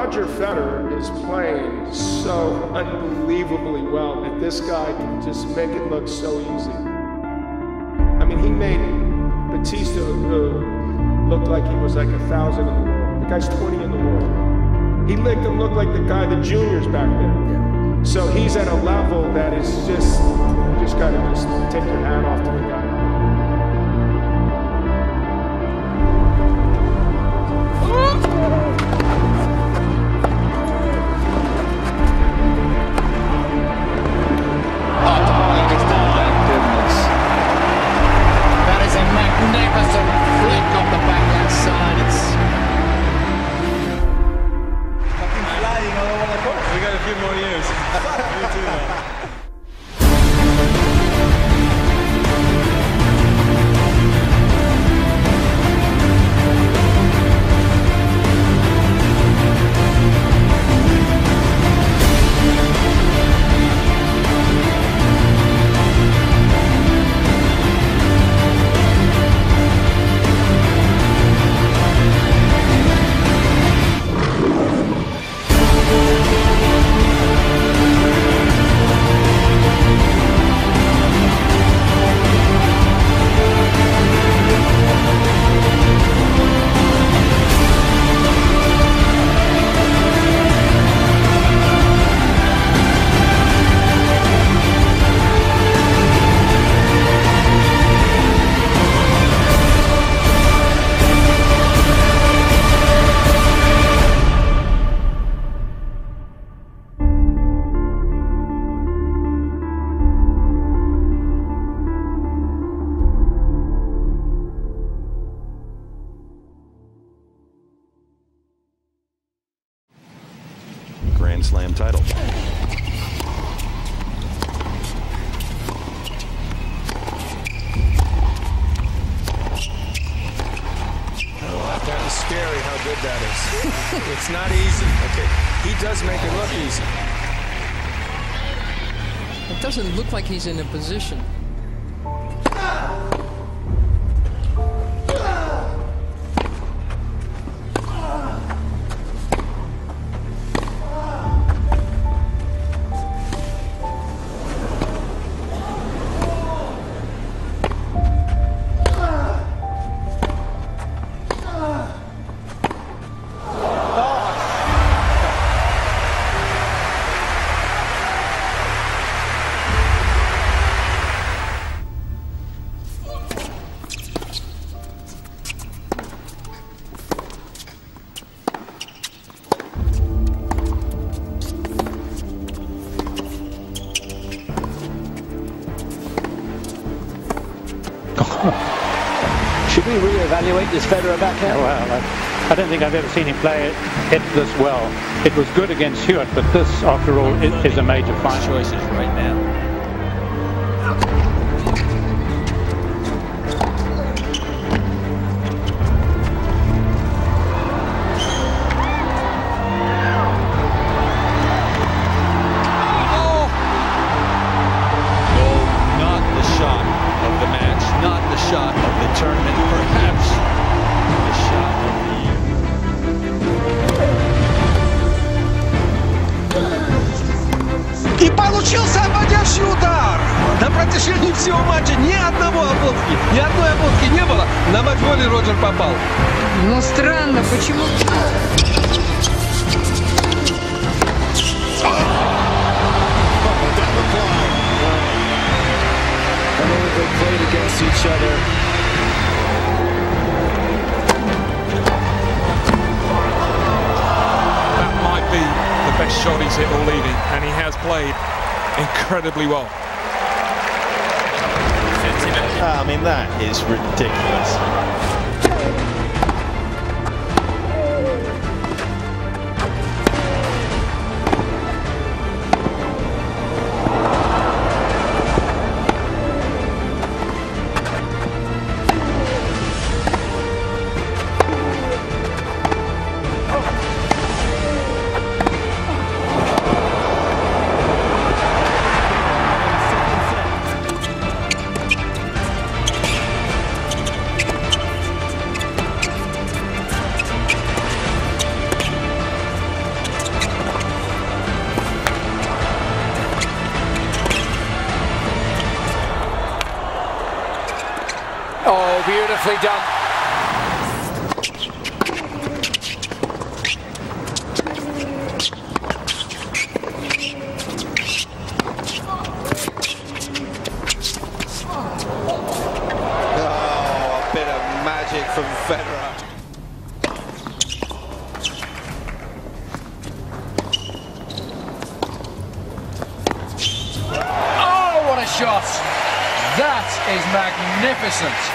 Roger Federer is playing so unbelievably well that this guy can just make it look so easy. I mean, he made Batista, who looked like he was like 1,000 in the world. The guy's 20 in the world. He made him look like the guy, the juniors back there. So he's at a level that is just, you just gotta just take your hat off to the guy. Grand Slam title. That is scary how good that is. It's not easy. Okay, he does make it look easy. It doesn't look like he's in a position. Should we reevaluate this Federer backhand? Well, I don't think I've ever seen him play it this well. It was good against Hewitt, but this, after all, is a major final. Choices right now. Shot of the tournament, perhaps the shot of the year. И получился обводящий удар. На протяжении всего матча ни одной обводки не было. На матч-воле Роджер попал. Ну странно, почему? They played against each other. That might be the best shot he's hit all evening, and he has played incredibly well. I mean, that is ridiculous. beautifully done. Oh, a bit of magic from Federer. Oh, what a shot! That is magnificent.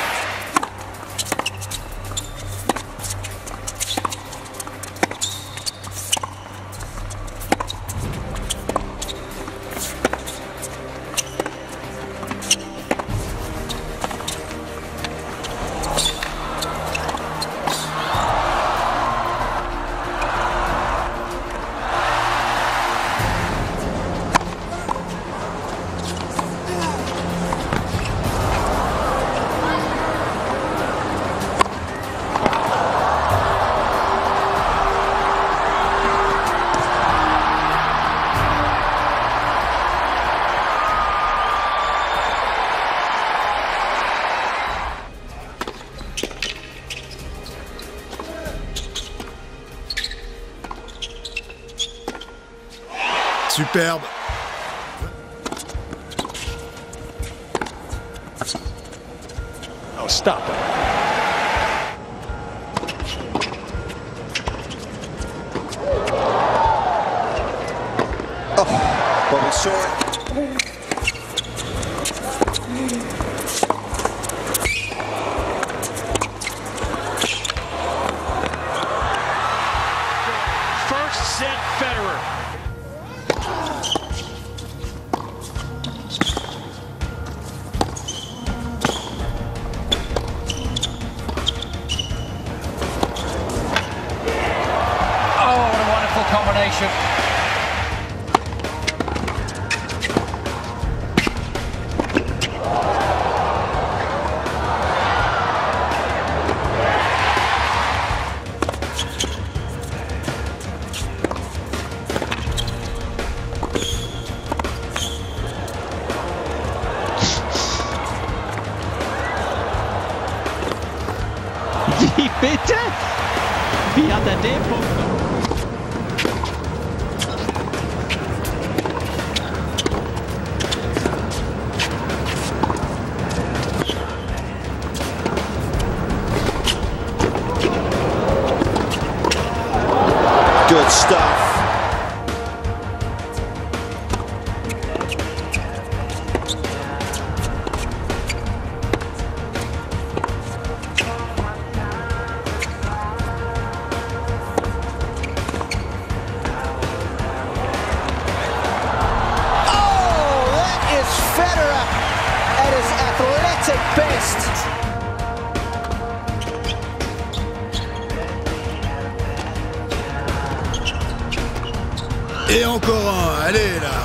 Superbe. Oh, stop it. Oh, well, we saw it. First set Federer. Combination. Wie bitte? Wie hat er den Punkt? Good stuff. Oh, that is Federer at his athletic best. Et encore un, allez là.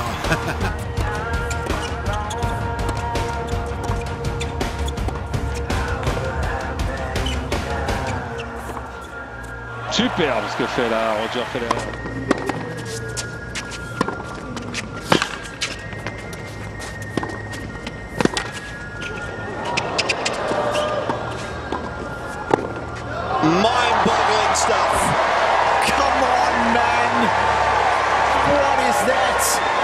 Superbe ce que fait là Roger Federer. Mind-boggling stuff. Come on, man. What is that?